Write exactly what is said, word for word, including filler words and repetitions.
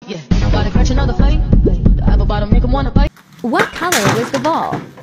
Yeah, gotta catch another fight. The apple bottom make 'em wanna bite. What color was the ball?